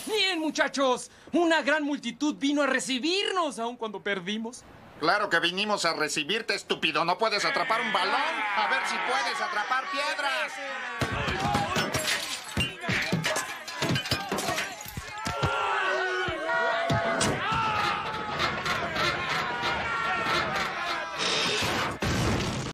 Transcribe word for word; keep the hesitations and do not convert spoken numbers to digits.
Bien, muchachos. Una gran multitud vino a recibirnos, aun cuando perdimos. Claro que vinimos a recibirte, estúpido. No puedes atrapar un balón. A ver si puedes atrapar piedras.